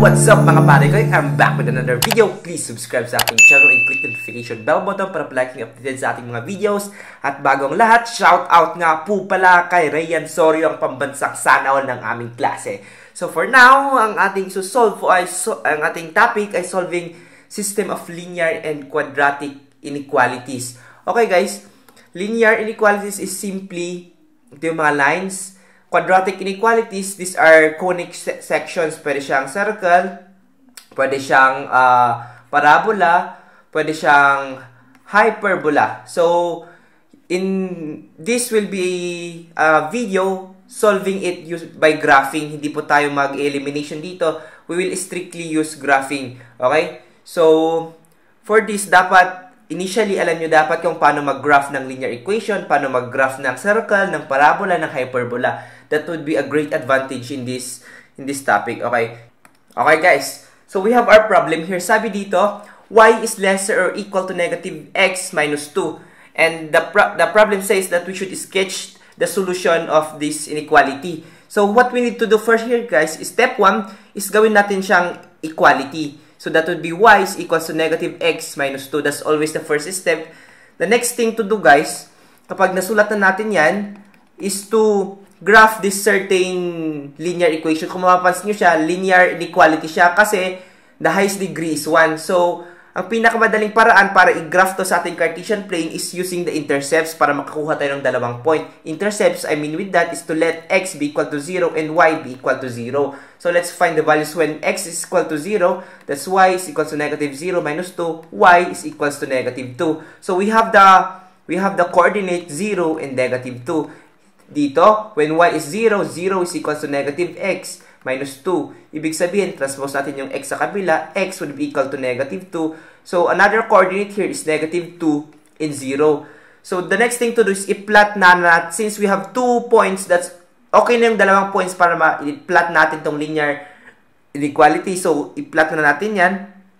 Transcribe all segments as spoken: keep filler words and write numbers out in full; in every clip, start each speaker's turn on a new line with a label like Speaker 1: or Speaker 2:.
Speaker 1: what's up mga pare ko? I'm back with another video. Please subscribe sa aking channel and click the notification bell button para palaging updated sa ating mga videos. At bagong lahat, shout out nga po pala kay Ryan Sorio, ang pambansang sanaw ng aming klase. So for now, ang ating susolve ay so, ang ating topic ay solving system of linear and quadratic inequalities. Okay guys, linear inequalities is simply ito yung mga lines. Quadratic inequalities, these are conic se sections. Pwede siyang circle, pwede siyang uh, parabola, pwede siyang hyperbola. So, in this will be a video solving it used by graphing. Hindi po tayo mag-elimination dito. We will strictly use graphing. Okay? So, for this, dapat initially, alam nyo dapat kung paano mag-graph ng linear equation, paano mag-graph ng circle, ng parabola, ng hyperbola. That would be a great advantage in this in this topic. Okay? Okay, guys. So, we have our problem here. Sabi dito, y is lesser or equal to negative x minus two. And the, pro the problem says that we should sketch the solution of this inequality. So, what we need to do first here, guys, is step one is gawin natin siyang equality. So, that would be y is equals to negative x minus two. That's always the first step. The next thing to do, guys, kapag nasulat na natin yan, is to graph this certain linear equation. Kung mapapansin nyo siya, linear inequality siya kasi the highest degree is one. So, ang pinakamadaling paraan para i-graph to sa ating Cartesian plane is using the intercepts para makakuha tayo ng dalawang point. Intercepts, I mean with that, is to let x be equal to zero and y be equal to zero. So, let's find the values when x is equal to zero. That's y is equal to negative zero minus two. Y is equals to negative two. So, we have the, we have the coordinate zero and negative two. Dito, when y is zero, zero is equals to negative x minus two. Ibig sabihin, transpose natin yung x sa kabila, x would be equal to negative two. So, another coordinate here is negative two and zero. So, the next thing to do is i-plot na natin. Since we have two points, that's okay na yung dalawang points para ma-plot natin tong linear inequality. So, i-plot na natin yan.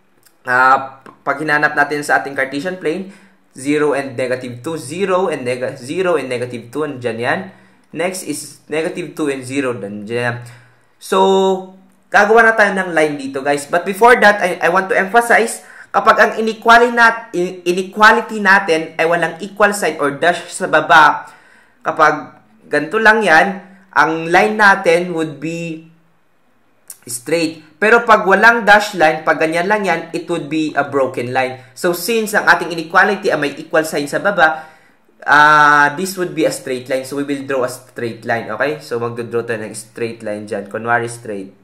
Speaker 1: Uh, pag hinanap natin sa ating Cartesian plane, zero and negative two, zero and, neg zero and negative two, and dyan yan. Next is negative two and zero. Nandiyan. So, gagawa na tayo ng line dito, guys. But before that, I, I want to emphasize, kapag ang inequality, nat, inequality natin ay walang equal sign or dash sa baba, kapag ganito lang yan, ang line natin would be straight. Pero pag walang dash line, pag ganyan lang yan, it would be a broken line. So, since ang ating inequality ay may equal sign sa baba, Uh, this would be a straight line. So, we will draw a straight line. Okay? So, mag-draw tayo ng straight line dyan. Kunwari straight.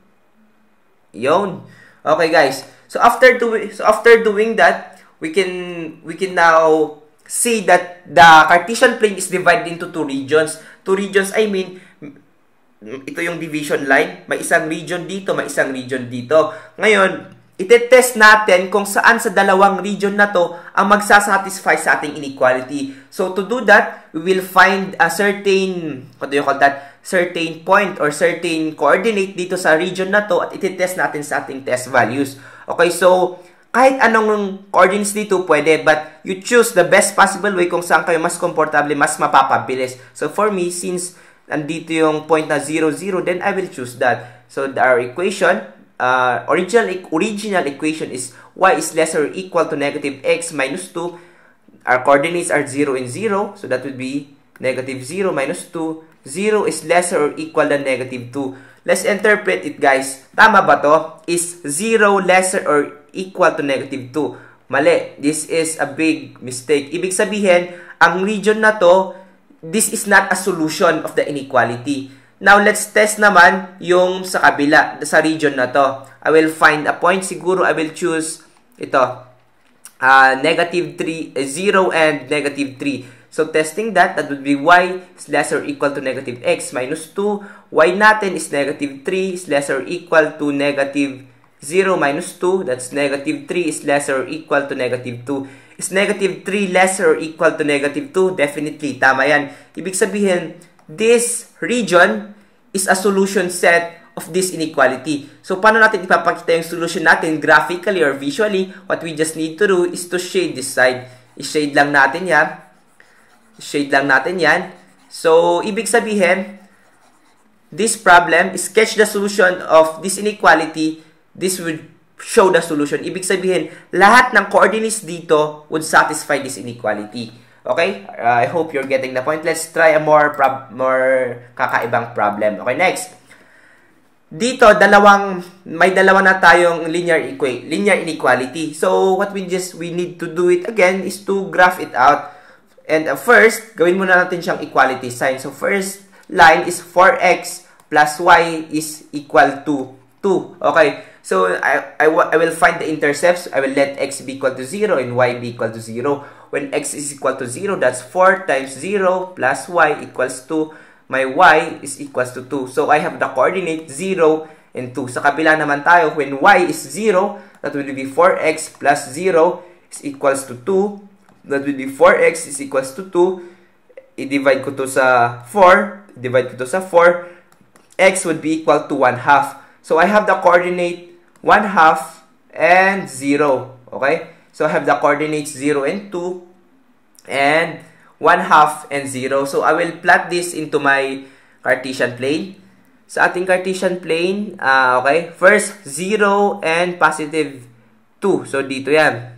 Speaker 1: Yun. Okay, guys. So, after doing, so after doing that, we can, we can now see that the Cartesian plane is divided into two regions. Two regions, I mean, ito yung division line. May isang region dito, may isang region dito. Ngayon, itetest natin kung saan sa dalawang region na to ang magsasatisfy sa ating inequality. So, to do that, we will find a certain, what do you call that? Certain point or certain coordinate dito sa region na to at itetest natin sa ating test values. Okay, so, kahit anong coordinates dito pwede, but you choose the best possible way kung saan kayo mas komportable, mas mapapabilis. So, for me, since nandito yung point na zero, zero, then I will choose that. So, our equation, Uh, original, original equation is y is lesser or equal to negative x minus two. Our coordinates are zero and zero. So, that would be negative zero minus two. zero is lesser or equal than negative two. Let's interpret it, guys. Tama ba to? Is zero lesser or equal to negative two? Mali. This is a big mistake. Ibig sabihin, ang region na to, this is not a solution of the inequality. Now, let's test naman yung sa kabila, sa region na to. I will find a point. Siguro, I will choose ito. Uh, negative three, zero and negative three. So, testing that, that would be y is lesser or equal to negative x minus two. Y natin is negative three is lesser or equal to negative zero minus two. That's negative three is lesser or equal to negative two. Is negative three lesser or equal to negative two? Definitely, tama yan. Ibig sabihin, this region is a solution set of this inequality. So, paano natin ipapakita yung solution natin graphically or visually? What we just need to do is to shade this side. I-shade lang natin yan. Shade lang natin yan. So, ibig sabihin, this problem, sketch the solution of this inequality this would show the solution. Ibig sabihin, lahat ng coordinates dito would satisfy this inequality. Okay? Uh, I hope you're getting the point. Let's try a more prob more kakaibang problem. Okay, next. Dito, dalawang may dalawa na tayong linear equa linear inequality. So, what we just we need to do it again is to graph it out. And uh, first, gawin muna natin siyang equality sign. So, first line is four x plus y is equal to two. Okay? So, I, I, I will find the intercepts. I will let x be equal to zero and y be equal to zero. When x is equal to zero, that's four times zero plus y equals two. My y is equals to two. So, I have the coordinate zero and two. Sa kabila naman tayo, when y is zero, that will be four x plus zero is equals to two. That will be four x is equals to two. I-divide ko to sa four. Divide ko to sa four. X would be equal to one half. So, I have the coordinate one half and zero. Okay? So, I have the coordinates zero and two and one half and zero. So, I will plot this into my Cartesian plane. Sa ating Cartesian plane, uh, okay, first, zero and positive two. So, dito yan.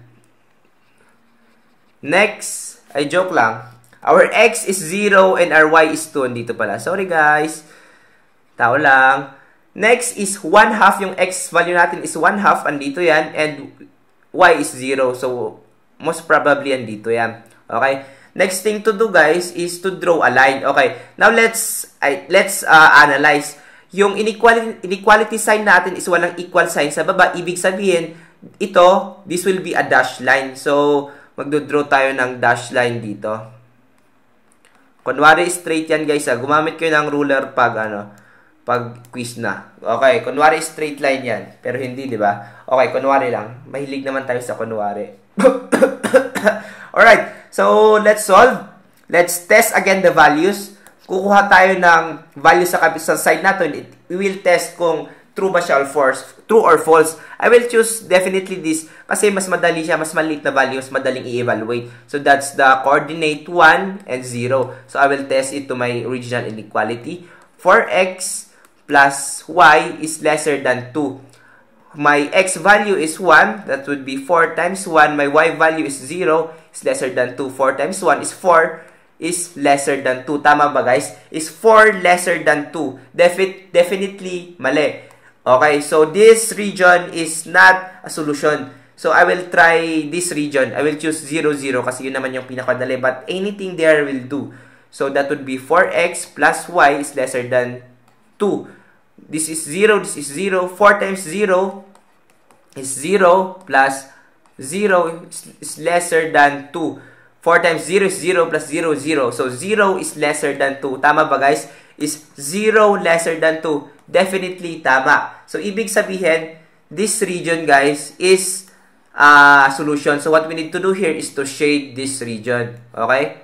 Speaker 1: Next, ay joke lang. Our x is zero and our y is two. Dito pala. Sorry guys. Tao lang. Next is one half. Yung x value natin is one half. Andito yan. And y is zero. So, most probably andito yan. Okay? Next thing to do guys is to draw a line. Okay. Now, let's I, let's uh, analyze. Yung inequality, inequality sign natin is walang equal sign sa baba. Ibig sabihin, ito, this will be a dash line. So, magdodraw tayo ng dash line dito. Kunwari, straight yan guys. Ha? Gumamit kayo ng ruler pag ano, pag quiz na. Okay, kunwari straight line yan. Pero hindi, di ba? Okay, kunwari lang. Mahilig naman tayo sa kunwari. Alright, so let's solve. Let's test again the values. Kukuha tayo ng values sa, sa side natin. We will test kung true ba siya or false. True or false. I will choose definitely this kasi mas madali siya, mas maliit na values, madaling i-evaluate. So that's the coordinate one and zero. So I will test it to my original inequality. four x plus y is lesser than two. My x value is one. That would be four times one. My y value is zero. Is lesser than two. four times one is four. Is lesser than two. Tama ba guys? Is four lesser than two? Defi definitely mali. Okay, so this region is not a solution. So I will try this region. I will choose zero, zero kasi yun naman yung pinakadali. But anything there will do. So that would be four x plus y is lesser than two. This is zero, this is zero. four times zero is zero plus zero is lesser than two. four times zero is zero plus zero, zero. So zero is lesser than two. Tama ba guys? Is zero lesser than two? Definitely tama. So ibig sabihin, this region guys is a uh, solution. So what we need to do here is to shade this region. Okay?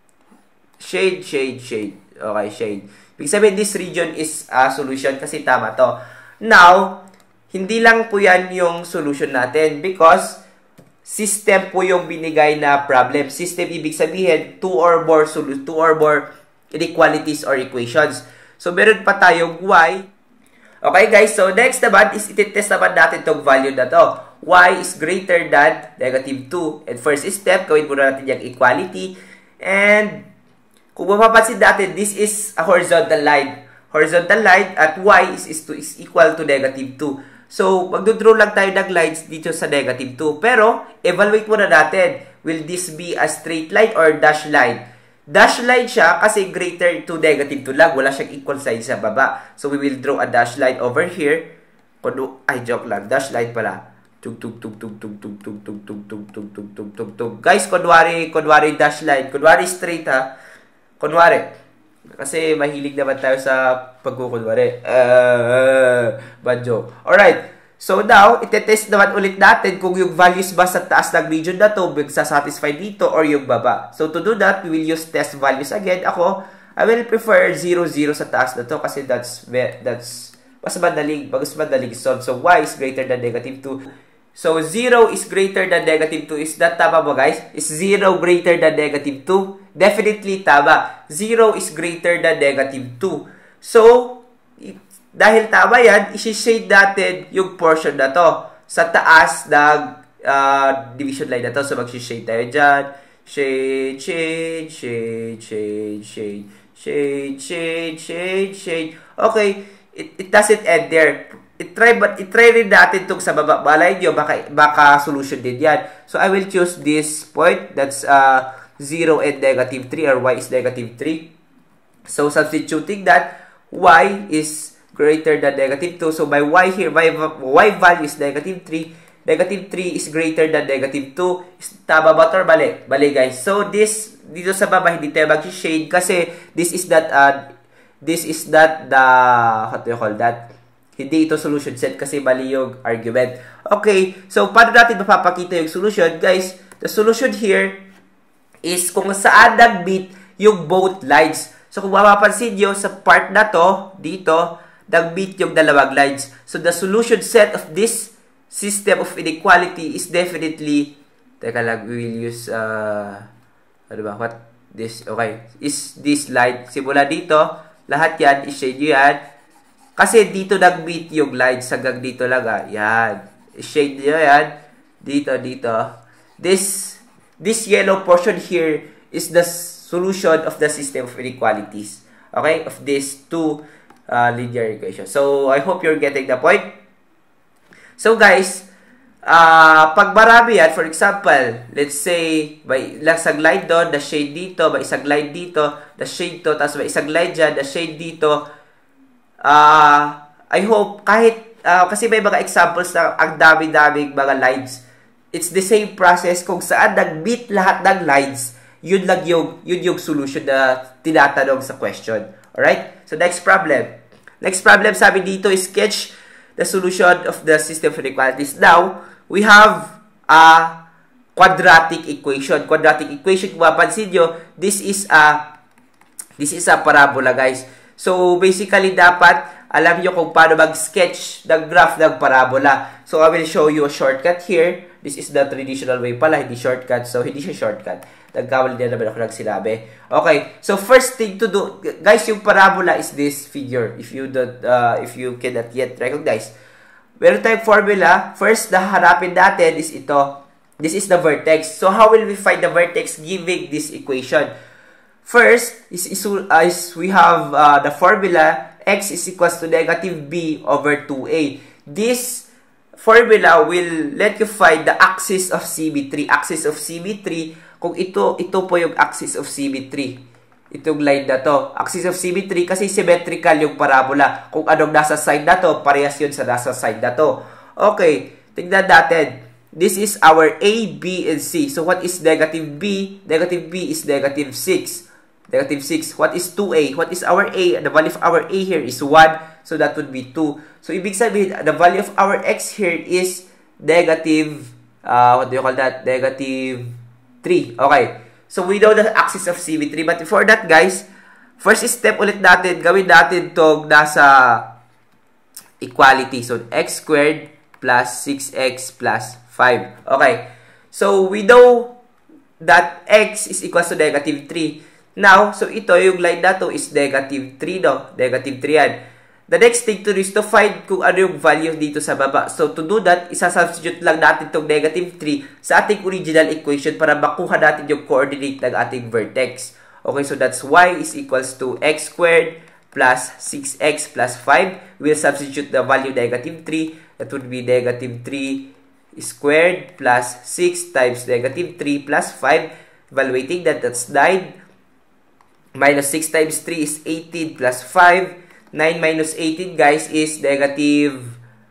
Speaker 1: Shade, shade, shade. Okay, shade. Ibig sabihin, this region is a solution kasi tama to. Now, hindi lang po yan yung solution natin because system po yung binigay na problem. System, ibig sabihin, two or more, two or more inequalities or equations. So, meron pa tayong y. Okay, guys. So, next naman is ititest naman natin itong value na to. Y is greater than negative two. And first step, gawin muna natin yung equality. And kung mapapansin natin, this is a horizontal line. Horizontal line at y is, is, to, is equal to negative two. So, magdodraw lang tayo ng lines dito sa negative two. Pero, evaluate muna natin. Will this be a straight line or dash line? Dash line siya kasi greater to negative two lang. Wala siyang equal sign sa baba. So, we will draw a dash line over here. Ay, joke lang. Dash line pala. Tug, tug, tug, tug, tug, tug, tug, tug, tug, tug, tug, tug, tug, tug, tug. Guys, kunwari, kunwari dash line. Kunwari straight ha. Kunwari, kasi mahilig naman tayo sa pagkukunwari. Uh, bad joke. Alright. So now, itetest naman ulit natin kung yung values ba sa taas ng region na to magsasatisfy dito or yung baba. So to do that, we will use test values again. Ako, I will prefer zero, zero sa taas na to kasi that's, that's mas madaling, mas madaling solve. So y is greater than negative two. So zero is greater than negative two. Is that tama ba guys? Is zero greater than negative two? Definitely tama. zero is greater than negative two. So, dahil tama yan, isi-shade natin yung portion na to sa taas ng uh, division line na to. So, mag-shade tayo dyan. Shade, shade, shade, shade, shade, shade, shade, shade, shade. Okay, it, it doesn't end there. I-try, but i-try rin natin itong sa baba. Balay nyo, baka, baka solution din yan. So, I will choose this point. That's uh, zero and negative three, or y is negative three. So, substituting that, y is greater than negative two. So, my y here, my y value is negative three. Negative three is greater than negative two. Tama ba ito or mali? Mali, guys. So, this, dito sa baba, hindi tayo mag-shade kasi this is that, uh, this is that the, what do you call that? Hindi ito solution set kasi mali yung argument. Okay, so paano natin mapapakita yung solution? Guys, the solution here is kung saan nag-meet yung both lines. So kung mapapansin nyo sa part na to, dito, nag-meet yung dalawang lines. So the solution set of this system of inequality is definitely, teka lang, we will use, uh, ano ba, what? This, okay, is this line. Simula dito, lahat yan, i-shade nyo yan. Kasi dito nag-meet yung lines hanggang dito lang ah. Yan. Shade nyo yan. Dito, dito. This, this yellow portion here is the solution of the system of inequalities. Okay? Of these two uh, linear equations. So, I hope you're getting the point. So, guys, uh, pag marami yan, for example, let's say, may isang line doon, the shade dito, may isang line dito, the shade to, tapos may isang line dyan, the shade dito. Uh, I hope kahit uh, kasi may mga examples na ang dami-daming mga lines. It's the same process kung saan nag-meet lahat ng lines. Yun lang yung, yun yung solution na tinatanong sa question. Alright? So, next problem. Next problem, sabi dito is sketch the solution of the system of inequalities. Now, we have a quadratic equation. Quadratic equation, kung mapansin nyo, this is a, this is a parabola, guys. So, basically, dapat alam nyo kung paano mag-sketch ng graph ng parabola. So, I will show you a shortcut here. This is the traditional way pala, hindi shortcut. So, hindi siya shortcut. Nagkawal din naman ako nagsinabi. Okay, so first thing to do, guys, yung parabola is this figure. If you don't, uh, if you cannot yet recognize. Meron tayong formula. First, na hanapin natin is ito. This is the vertex. So, how will we find the vertex giving this equation? First, is, is, uh, is we have uh, the formula x is equals to negative b over two a. This formula will let you find the axis of symmetry. Axis of symmetry, kung ito, ito po yung axis of symmetry. Itong line na to. Axis of symmetry kasi symmetrical yung parabola. Kung anong nasa side na to, parehas yun sa nasa side na to. Okay, tignan natin. This is our A, B, and C. So, what is negative b? Negative b is negative six. Negative six. What is two a? What is our a? The value of our a here is one. So, that would be two. So, ibig sabihin, the value of our x here is negative, uh, what do you call that? Negative three. Okay. So, we know the axis of symmetry. But before that, guys, first step ulit natin, gawin natin itong nasa equality. So, x squared plus six x plus five. Okay. So, we know that x is equals to negative three. Now, so ito, yung line na to is negative three, no? Negative three yan. The next thing to do is to find kung ano yung value dito sa baba. So, to do that, isa-substitute lang natin itong negative three sa ating original equation para makuha natin yung coordinate ng ating vertex. Okay, so that's y is equals to x squared plus six x plus five. We'll substitute the value negative three. That would be negative three squared plus six times negative three plus five. Evaluating that, that's nine. Minus six times three is eighteen plus five. nine minus eighteen, guys, is negative,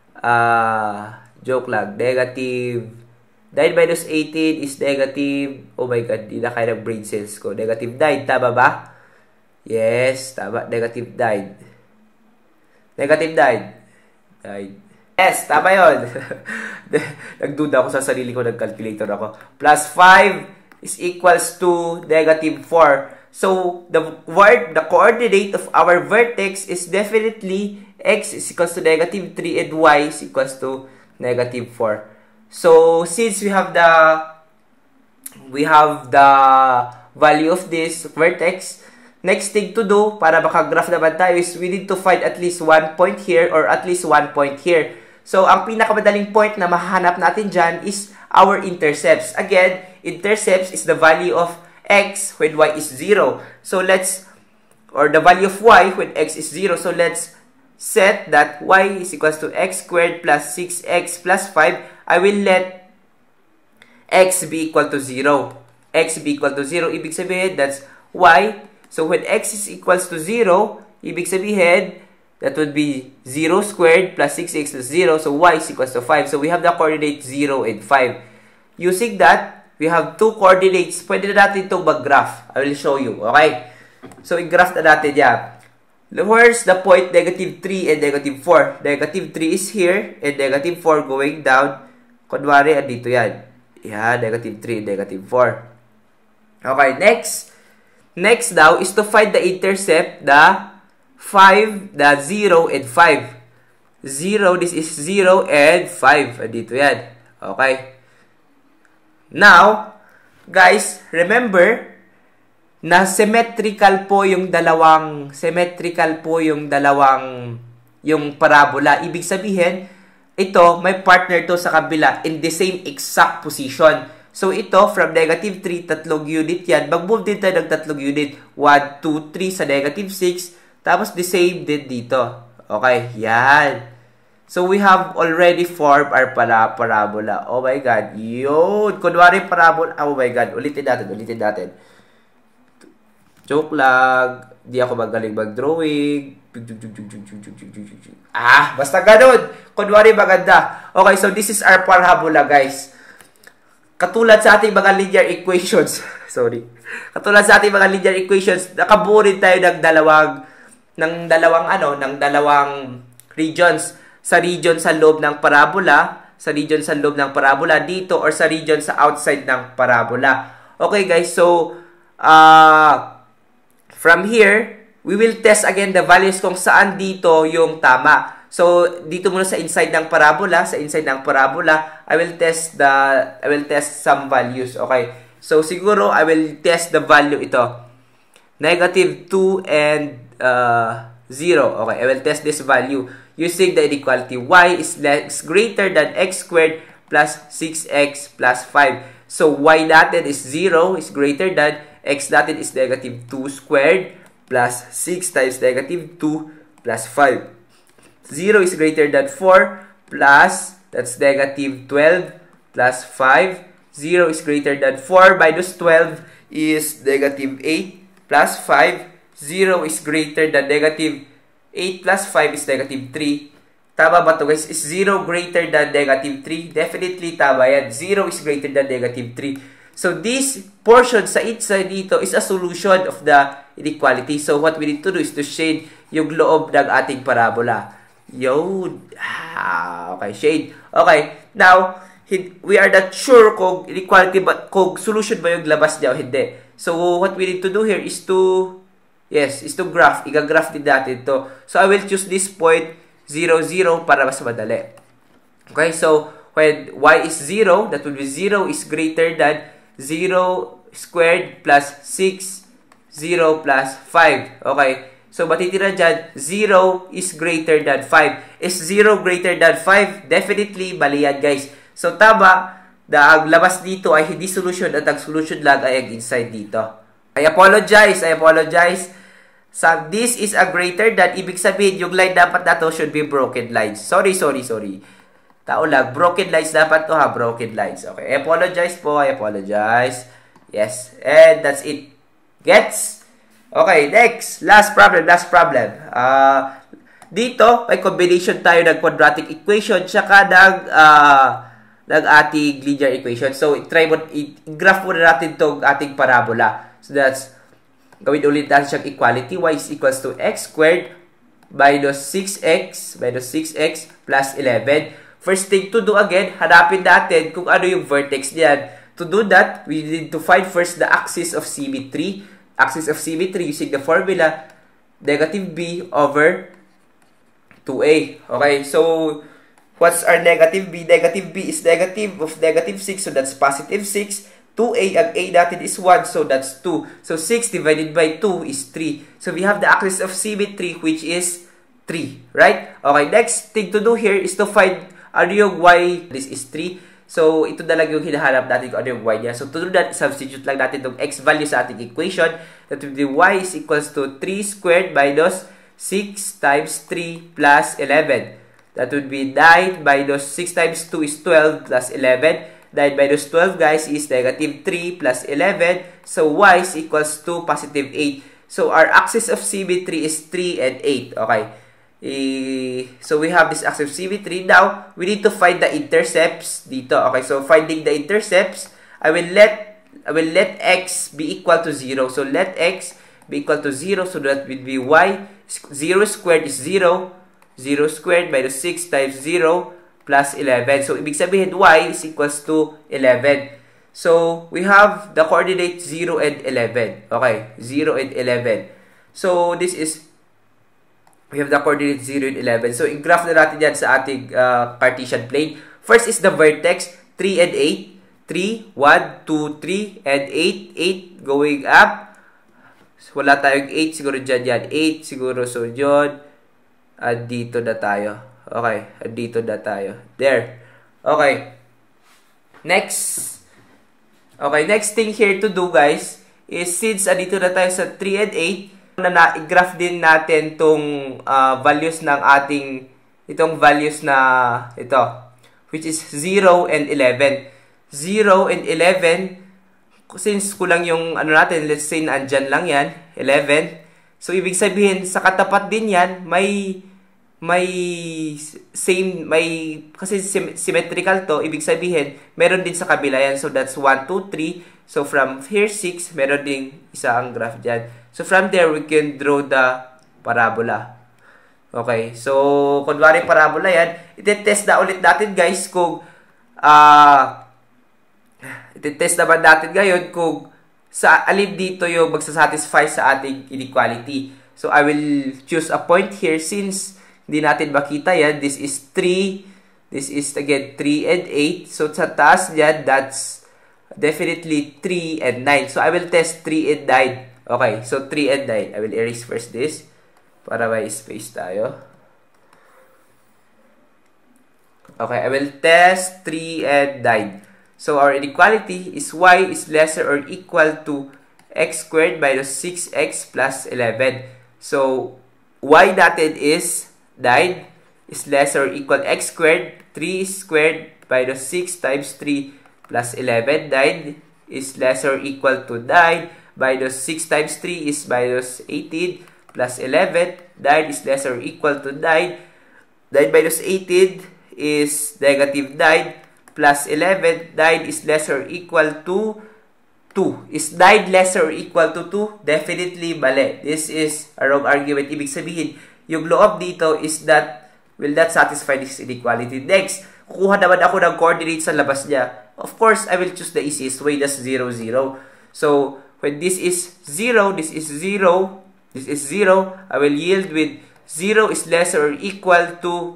Speaker 1: uh, joke lang, negative, nine minus eighteen is negative, oh my god, di na kaya ng brain cells ko. Negative nine, tama ba? Yes, tama, negative nine. Negative nine. nine. Yes, tama yun. Nagduda ako sa sarili ko, nag-calculator ako. Plus five is equals to negative four. So, the word, the coordinate of our vertex is definitely x is equals to negative three and y is equals to negative four. So, since we have the we have the value of this vertex, next thing to do, para makagraph naman tayo, is we need to find at least one point here or at least one point here. So, ang pinakamadaling point na mahanap natin dyan is our intercepts. Again, intercepts is the value of x when y is zero. So, let's, or the value of y when x is zero. So, let's set that y is equals to x squared plus six x plus five. I will let x be equal to zero. X be equal to zero. Ibig sabihin, that's y. So, when x is equals to zero, ibig sabihin, that would be zero squared plus six x plus zero. So, y is equals to five. So, we have the coordinates zero and five. Using that, we have two coordinates. Pwede na natin itong mag-graph. I will show you. Okay? So, i-graph na natin yan. Where's the point negative three and negative four? Negative three is here and negative four going down. Kunwari, andito yan. Yan, negative three and negative four. Okay, next. Next daw is to find the intercept, the five, the zero, and five. zero, this is zero and five. Dito yan. Okay. Now, guys, remember na symmetrical po yung dalawang, symmetrical po yung dalawang, yung parabola. Ibig sabihin, ito, may partner to sa kabila in the same exact position. So, ito, from negative three, tatlong unit yan. Mag-move din tayo ng tatlong unit. one, two, three sa negative six. Tapos, the same din dito. Okay, yan. So, we have already formed our para parabola. Oh my God. Yun. Kunwari parabola. Oh my God. Ulitin natin. Ulitin natin. Joke lang. Di ako magaling mag-drawing. Ah, basta ganun. Kunwari maganda. Okay, so this is our parabola, guys. Katulad sa ating mga linear equations. Sorry. Katulad sa ating mga linear equations, nakabuo rin tayo ng dalawang ng dalawang ano, ng dalawang regions. Sa region sa loob ng parabola, sa region sa loob ng parabola dito, or sa region sa outside ng parabola. Okay guys, so uh, from here, we will test again the values kung saan dito yung tama. So, dito muna sa inside ng parabola, sa inside ng parabola, I will test the, I will test some values. Okay, so siguro I will test the value ito. Negative two and uh, zero. Okay, I will test this value using the inequality y is less greater than x squared plus six x plus five. So, y natin is zero is greater than x natin is negative two squared plus six times negative two plus five. zero is greater than four plus, that's negative twelve plus five. zero is greater than four minus twelve is negative eight plus five. zero is greater than negative eight plus five is negative three. Tama ba ito guys? Is zero greater than negative three? Definitely tama yan. zero is greater than negative three. So this portion sa each side dito is a solution of the inequality. So what we need to do is to shade yung loob ng ating parabola. Yun. Ah, okay, shade. Okay, now, we are not sure kung inequality ba, kung solution ba yung labas niya o hindi. So, what we need to do here is to, yes, is to graph. Iga-graph din natin to. So, I will choose this point, zero, zero, para mas madali. Okay, so, when y is zero, that will be zero is greater than zero squared plus six, zero plus five. Okay, so, matitira dyan, zero is greater than five. Is zero greater than five? Definitely, mali yan, guys. So, tama, na ang labas dito ay hindi solution at ang solution lang ay ang inside dito. I apologize, I apologize. So, this is a greater than, ibig sabihin, yung line dapat na to should be broken lines. Sorry, sorry, sorry. Tao lang, broken lines dapat to ha, broken lines. Okay, I apologize po, I apologize. Yes, and that's it. Gets? Okay, next. Last problem, last problem. Uh, dito, may combination tayo ng quadratic equation tsaka ng, uh, ng ating linear equation. So, try mo, i-graph muna natin itong ating parabola. So, that's, gawin ulit natin siyang equality. Y is equals to x squared minus six x minus six x plus eleven. First thing to do again, hanapin natin kung ano yung vertex niyan. To do that, we need to find first the axis of symmetry. Axis of symmetry using the formula negative b over two a. Okay, so what's our negative b? Negative b is negative of negative six, so that's positive six. two a, ang a natin is one, so that's two. So, six divided by two is three. So, we have the axis of symmetry, which is three, right? Okay, next thing to do here is to find ano yung y. This is three. So, ito na lang yung hinahanap natin kung ano yung y niya. So, to do that, substitute lang natin itong x value sa ating equation. That will be y is equals to three squared minus six times three plus eleven. That would be nine minus six times two is twelve plus eleven. nine minus twelve, guys, is negative three plus eleven. So, y is equals to positive eight. So, our axis of symmetry is three and eight. Okay. E so, we have this axis of symmetry. Now, we need to find the intercepts dito. Okay, so finding the intercepts, I will let I will let x be equal to zero. So, let x be equal to zero. So, that will be y. zero squared is zero. zero squared minus six times zero plus eleven. So, ibig sabihin, y is equals to eleven. So, we have the coordinates zero and eleven. Okay, zero and eleven. So, this is we have the coordinates zero and eleven. So, i-graph na natin yan sa ating uh, Cartesian plane. First is the vertex, three and eight. three, one, two, three, and eight. eight going up. So, wala tayong eight. Siguro dyan yan. eight siguro. So, dyan. At dito na tayo. Okay. At dito na tayo. There. Okay. Next. Okay. Next thing here to do, guys, is since andito na tayo sa three and eight, na na-graph din natin tong uh, values ng ating itong values na ito, which is zero and eleven. zero and eleven, since kulang yung ano natin, let's say na andyan lang yan, eleven. So, ibig sabihin, sa katapat din yan, may may same, may, kasi symmetrical to, ibig sabihin, meron din sa kabila yan. So, that's one, two, three. So, from here, six, meron din isa ang graph dyan. So, from there, we can draw the parabola. Okay. So, kunwari parabola yan, iti-test na ulit natin, guys, kung, uh, iti-test naman natin ngayon kung sa alin dito yung magsasatisfy sa ating inequality. So, I will choose a point here since hindi natin makita yan. This is three. This is, again, three and eight. So, sa taas yan, that's definitely three and nine. So, I will test three and nine. Okay, so three and nine. I will erase first this para may space tayo. Okay, I will test three and nine. So, our inequality is y is lesser or equal to x squared minus six x plus eleven. So, y natin is nine is lesser or equal to x squared. three squared minus six times three plus eleven. nine is lesser or equal to nine. Minus six times three is minus eighteen plus eleven. nine is lesser or equal to nine. nine minus eighteen is negative nine plus eleven. nine is lesser or equal to two. Is nine lesser or equal to two? Definitely mali. This is a wrong argument. Ibig sabihin, yung loob dito is that will not satisfy this inequality. Next, kukuha naman ako ng coordinates sa labas niya. Of course, I will choose the easiest way. That's zero, zero. So, when this is zero, this is zero, this is zero, I will yield with zero is lesser or equal to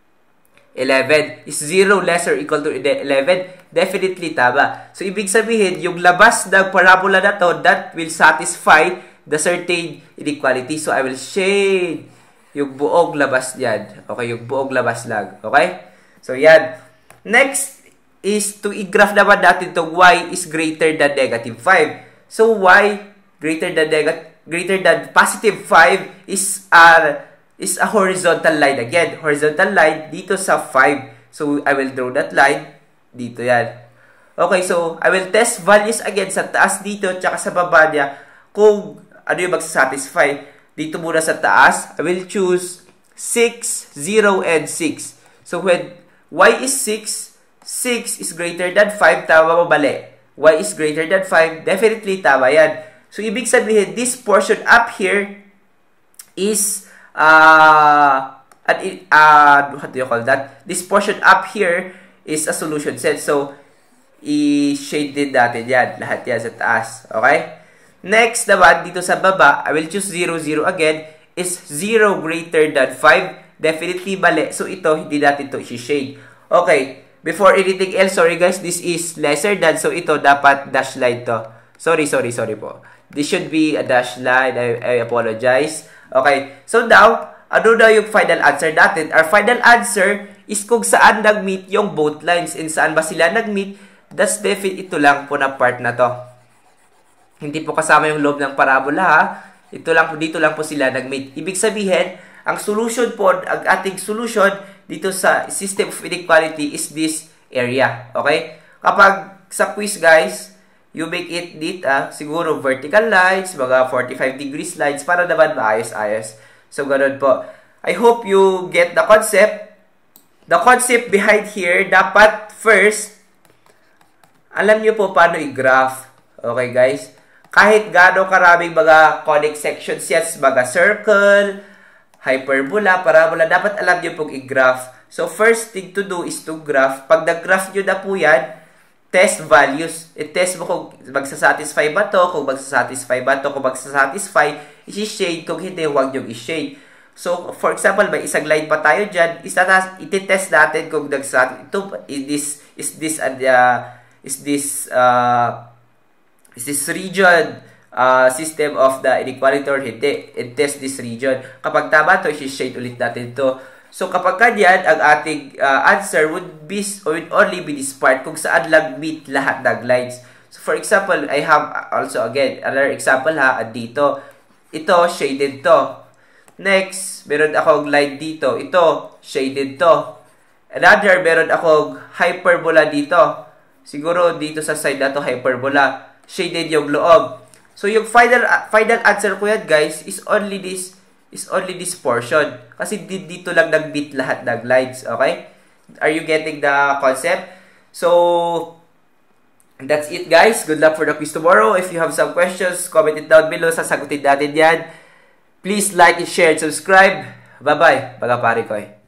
Speaker 1: eleven. Is zero lesser or equal to eleven? Definitely tama. So, ibig sabihin, yung labas ng parabola na to, that will satisfy the certain inequality. So, I will shade yung buong labas niyan. Okay, yung buong labas lang. Okay? So, yan. Next is to i-graph naman natin itong y is greater than negative five. So, y greater than negative, greater than positive five is a, is a horizontal line. Again, horizontal line dito sa five. So, I will draw that line. Dito yan. Okay, so, I will test values again sa taas dito tsaka sa baba niya kung ano yung magsasatisfy. Dito muna sa taas, I will choose six, zero, and six. So, when y is six, six is greater than five, tama ba mali? Y is greater than five, definitely tama yan. So, ibig sabihin, this portion up here is, uh, at, uh, what do you call that? This portion up here is a solution set. So, i-shade din natin yan. Lahat yan sa taas. Okay? Next naman, dito sa baba, I will choose zero, zero again. Is zero greater than five? Definitely mali. So, ito, hindi natin ito i-shade. Okay. before anything else, sorry guys, this is lesser than. So, ito, dapat dash line to. Sorry, sorry, sorry po. This should be a dash line. I, I apologize. Okay. So, now, ano daw yung final answer natin? Our final answer is kung saan nag-meet yung both lines. And saan ba sila nag-meet? That's definitely ito lang po na part na to. Hindi po kasama yung loob ng parabola ha. Ito lang po, dito lang po sila nag-meet. Ibig sabihin, ang solution po, ang ating solution dito sa system of inequality is this area. Okay? Kapag sa quiz guys, you make it dito, ah, siguro vertical lines, mga forty-five degrees lines, para naman maayos-ayos. So, ganun po. I hope you get the concept. The concept behind here, dapat first, alam nyo po paano i-graph. Okay guys? Kahit gaano karaming mga conic sections yan, mga circle, hyperbola, parabola, dapat alam nyo pong i-graph. So, first thing to do is to graph. Pag nag-graph nyo na po yan, test values. I-test mo kung magsasatisfy ba to, kung magsasatisfy ba to, kung magsasatisfy, isi-shade, kung hindi, huwag nyo i-shade. So, for example, may isang line pa tayo dyan, iti-test natin kung nagsasatisfy. Ito, is this, is this, uh, is this, uh, is this region, uh, system of the inequality or hindi? I-test this region. Kapag tama to, isi-shade ulit natin to. So, kapag kanyan, ang ating uh, answer would be or would only be this part kung saan lang meet lahat ng lines. So, for example, I have also again, another example ha, dito. Ito, shaded to. Next, meron akong line dito. Ito, shaded to. Another, meron akong hyperbola dito. Siguro dito sa side na to, hyperbola. Shaded yung loob. So, yung final, uh, final answer ko yan, guys, is only this is only this portion. Kasi dito lang nag-meet lahat ng lines. Okay? Are you getting the concept? So, that's it guys. Good luck for the quiz tomorrow. If you have some questions, comment it down below. Sasagutin natin yan. Please like, share, and subscribe. Bye-bye. Mga pare ko eh.